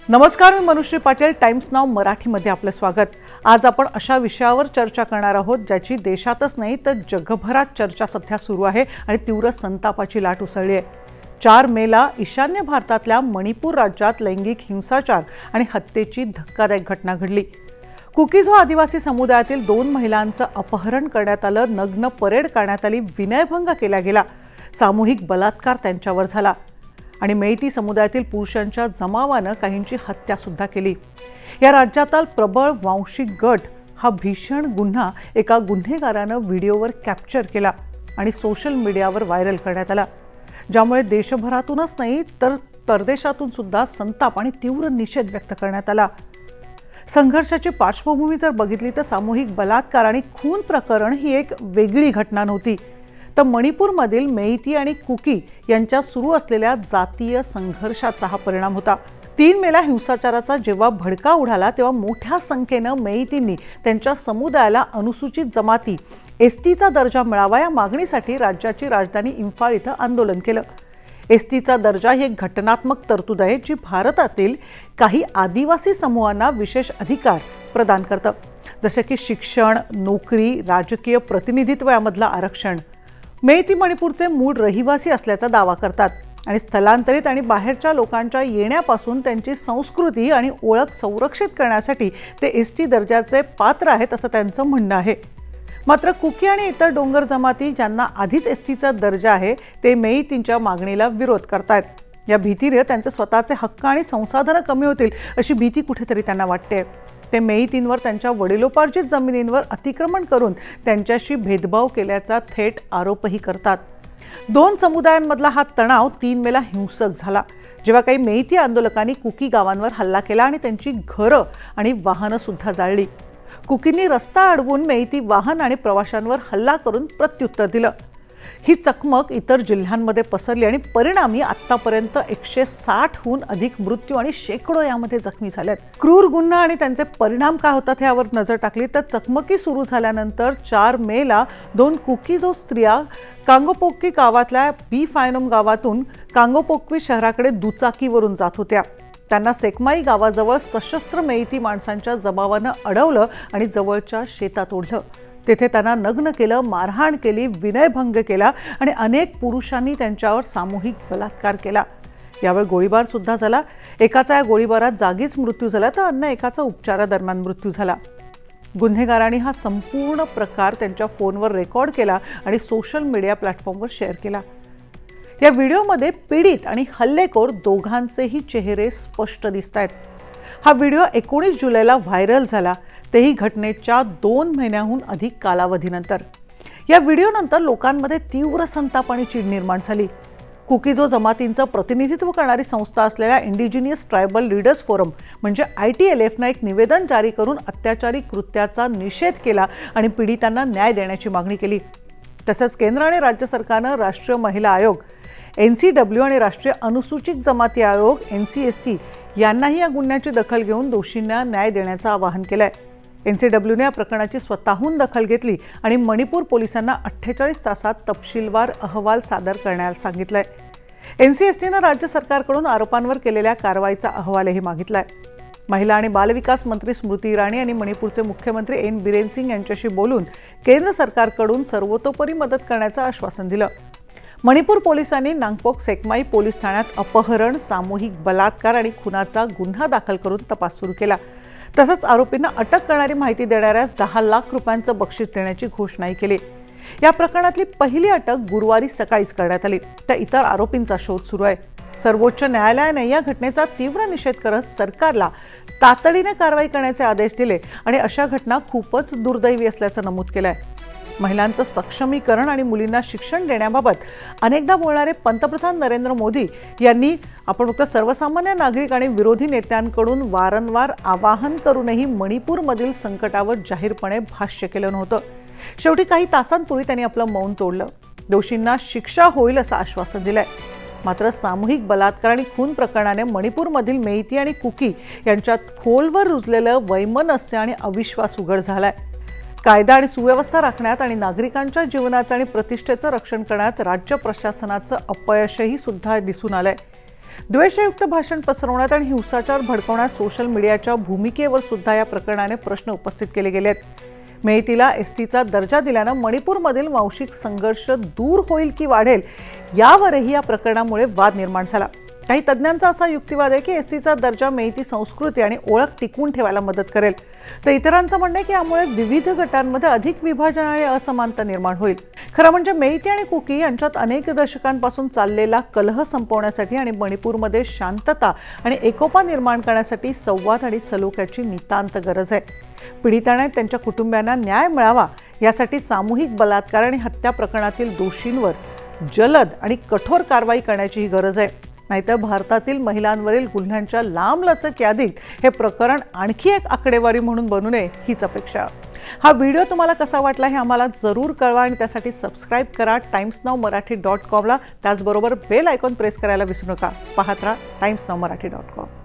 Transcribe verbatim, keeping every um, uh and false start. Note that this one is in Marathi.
नमस्कार, मी मनुश्री पाटील. टाइम्स नाव मराठीमध्ये आपलं स्वागत. आज आपण अशा विषयावर चर्चा करणार आहोत ज्याची देशातच नाही तर जगभरात चर्चा सध्या सुरू आहे आणि तीव्र संतापाची लाट उसळली आहे. चार मेला ईशान्य भारतातल्या मणिपूर राज्यात लैंगिक हिंसाचार आणि हत्येची धक्कादायक घटना घडली. कुकीझो आदिवासी समुदायातील दोन महिलांचं अपहरण करण्यात आलं, नग्न परेड काढण्यात आली, विनयभंग केला गेला, सामूहिक बलात्कार त्यांच्यावर झाला आणि मेइती समुदायातील पुरुषांच्या जमावानं काहींची हत्या सुद्धा केली. या राज्यातील प्रबळ वांशिक गट हा भीषण गुन्हा एका गुन्हेगारानं व्हिडिओवर कॅप्चर केला आणि सोशल मीडियावर व्हायरल करण्यात आला, ज्यामुळे देशभरातूनच नाही तर परदेशातून सुद्धा संताप आणि तीव्र निषेध व्यक्त करण्यात आला. संघर्षाची पार्श्वभूमी जर बघितली तर सामूहिक बलात्कार आणि खून प्रकरण ही एक वेगळी घटना नव्हती, तर मणिपूरमधील मेइती आणि कुकी यांच्या सुरू असलेल्या जातीय संघर्षाचा हा परिणाम होता. तीन मेला हिंसाचाराचा जेव्हा भडका उडाला तेव्हा मोठ्या संख्येनं मेइतींनी त्यांच्या समुदायाला अनुसूचित जमाती एसटीचा दर्जा मिळावा या मागणीसाठी राज्याची राजधानी इम्फाळ इथं आंदोलन केलं. एसटीचा दर्जा ही एक घटनात्मक तरतूद आहे जी भारतातील काही आदिवासी समूहांना विशेष अधिकार प्रदान करतं, जसे की शिक्षण, नोकरी, राजकीय प्रतिनिधित्व यामधलं आरक्षण. मेइती मणिपूरचे मूळ रहिवासी असल्याचा दावा करतात आणि स्थलांतरित आणि बाहेरच्या लोकांच्या येण्यापासून त्यांची संस्कृती आणि ओळख संरक्षित करण्यासाठी ते एसटी दर्जाचे पात्र आहेत असं त्यांचं म्हणणं आहे. मात्र कुकी आणि इतर डोंगर जमाती ज्यांना आधीच एसटीचा दर्जा आहे ते मेइतींच्या मागणीला विरोध करतायत. या भीतीने त्यांचे स्वतःचे हक्क आणि संसाधनं कमी होतील अशी भीती कुठेतरी त्यांना वाटते. ते मेइतींवर त्यांच्या वडिलोपार्जित जमिनींवर अतिक्रमण करून त्यांच्याशी भेदभाव केल्याचा थेट आरोपही करतात. दोन समुदायांमधला हा तणाव तीन मेला हिंसक झाला जेव्हा काही मेइती आंदोलकांनी कुकी गावांवर हल्ला केला आणि त्यांची घरं आणि वाहनं सुद्धा जाळली. कुकींनी रस्ता अडवून मेइती वाहन आणि प्रवाशांवर हल्ला करून प्रत्युत्तर दिलं. ही चकमक इतर जिल्ह्यांमध्ये पसरली आणि परिणामी आतापर्यंत एकशे साठहून अधिक मृत्यू आणि शेकडो यामध्ये जखमी झालेत. क्रूर गुन्हा आणि त्यांचे परिणाम काय होतात यावर नजर टाकली तर चकमकी सुरू झाल्यानंतर चार मेला दोन कुकीझो स्त्रिया कांगोपोक्वी गावातल्या बी फायनोम गावातून कांगोपोक्वी शहराकडे दुचाकीवरून जात होत्या. त्यांना सेकमाई गावाजवळ सशस्त्र मेइती माणसांच्या जमावानं अडवलं आणि जवळच्या शेतात ओढलं. तेथे त्यांना नग्न केलं, मारहाण केली, विनयभंग केला आणि अनेक पुरुषांनी त्यांच्यावर सामूहिक बलात्कार केला. यावेळी गोळीबार सुद्धा झाला. एकाचा या गोळीबारात जागीच मृत्यू झाला तर अन्य एकाचा उपचारादरम्यान मृत्यू झाला. गुन्हेगारांनी हा संपूर्ण प्रकार त्यांच्या फोनवर रेकॉर्ड केला आणि सोशल मीडिया प्लॅटफॉर्मवर शेअर केला. या व्हिडिओमध्ये पीडित आणि हल्लेखोर दोघांचेही चेहरे स्पष्ट दिसतायत. हा व्हिडिओ एकोणीस जुलैला व्हायरल झाला, तेही घटनेच्या दोन महिन्याहून अधिक कालावधीनंतर. या व्हिडिओनंतर लोकांमध्ये तीव्र संताप आणि चीड निर्माण झाली. कुकीझो जमातींचं प्रतिनिधित्व करणारी संस्था असलेल्या इंडिजिनियस ट्रायबल लीडर्स फोरम म्हणजे आय टी एल एफनं एक निवेदन जारी करून अत्याचारी कृत्याचा निषेध केला आणि पीडितांना न्याय देण्याची मागणी केली. तसंच केंद्र आणि राज्य सरकारनं राष्ट्रीय महिला आयोग एन सी डब्ल्यू आणि राष्ट्रीय अनुसूचित जमाती आयोग एन सी एस टी यांनाही या गुन्ह्याची दखल घेऊन दोषींना न्याय देण्याचं आवाहन केलंय. एन सी डब्ल्यूने या प्रकरणाची स्वतःहून दखल घेतली आणि मणिपूर पोलिसांना अठ्ठेचाळीस तासात तपशीलवार अहवाल सादर करण्यास सांगितलंय. एन सी एस टीनं राज्य सरकारकडून आरोपांवर केलेल्या कारवाईचा अहवालही मागितलाय. महिला आणि बालविकास मंत्री स्मृती इराणी आणि मणिपूरचे मुख्यमंत्री एन बिरेन सिंग यांच्याशी बोलून केंद्र सरकारकडून सर्वतोपरी मदत करण्याचं आश्वासन दिलं. मणिपूर पोलिसांनी नांगपोक सेकमाई पोलीस ठाण्यात अपहरण, सामूहिक बलात्कार आणि खुनाचा गुन्हा दाखल करून तपास सुरू केला. तसंच आरोपींना अटक करणारी माहिती देणाऱ्यास दहा लाख रुपयांचं बक्षीस देण्याची घोषणाही केली. या प्रकरणातली पहिली अटक गुरुवारी सकाळीच करण्यात आली, तर इतर आरोपींचा शोध सुरू आहे. सर्वोच्च न्यायालयाने या घटनेचा तीव्र निषेध करत सरकारला तातडीने कारवाई करण्याचे आदेश दिले आणि अशा घटना खूपच दुर्दैवी असल्याचं नमूद केलंय. महिलांचं सक्षमीकरण आणि मुलींना शिक्षण देण्याबाबत अनेकदा बोलणारे पंतप्रधान नरेंद्र मोदी यांनी आपण फक्त सर्वसामान्य नागरिक आणि विरोधी नेत्यांकडून वारंवार आवाहन करूनही मणिपूरमधील संकटावर जाहीरपणे भाष्य केलं नव्हतं. शेवटी काही तासांपूर्वी त्यांनी आपलं मौन तोडलं. दोषींना शिक्षा होईल असं आश्वासन दिलंय. मात्र सामूहिक बलात्कार आणि खून प्रकरणाने मणिपूरमधील मेइती आणि कुकी यांच्यात खोलवर रुजलेलं वैमनस्य आणि अविश्वास उघड झालाय. कायदा आणि सुव्यवस्था राखण्यात आणि नागरिकांच्या जीवनाचं आणि प्रतिष्ठेचं रक्षण करण्यात राज्य प्रशासनाचं अपयशही सुद्धा दिसून आलंय. द्वेषयुक्त भाषण पसरवण्यात आणि हिंसाचार भडकवण्यात सोशल मीडियाच्या भूमिकेवर सुद्धा या प्रकरणाने प्रश्न उपस्थित केले गेले आहेत। मेहतीला एसटीचा दर्जा दिल्यानं मणिपूरमधील वांशिक संघर्ष दूर होईल की वाढेल यावरही या प्रकरणामुळे वाद निर्माण झाला। काही तज्ञांचा असा युक्तिवाद आहे की एसटीचा दर्जा मेहती संस्कृती आणि ओळख टिकवून ठेवायला मदत करेल, तर इतरांचं म्हणणं आहे की यामुळे विविध गटांमध्ये अधिक विभाजन आणि असमानता निर्माण होईल। खरं म्हणजे मेहती आणि कुकी यांच्यात अनेक दशकांपासून चाललेला कलह संपवण्यासाठी आणि मणिपूरमध्ये शांतता आणि एकोपा निर्माण करण्यासाठी संवाद आणि सलोख्याची नितांत गरज आहे। पीडितांना त्यांच्या कुटुंबियांना न्याय मिळावा यासाठी सामूहिक बलात्कार आणि हत्या प्रकरणातील दोषींवर जलद आणि कठोर कारवाई करण्याची गरज आहे। नाहीतर भारतातील महिलांवरील गुन्ह्यांच्या लांबलचक यादीत हे प्रकरण आणखी एक आकडेवारी म्हणून बनू नये हीच अपेक्षा। हा व्हिडिओ तुम्हाला कसा वाटला हे आम्हाला जरूर कळवा आणि त्यासाठी सबस्क्राईब करा टाइम्स नाऊ मराठी डॉट कॉमला। त्याचबरोबर बेल आयकॉन प्रेस करायला विसरू नका। पाहत राहा Times Now Marathi dot com.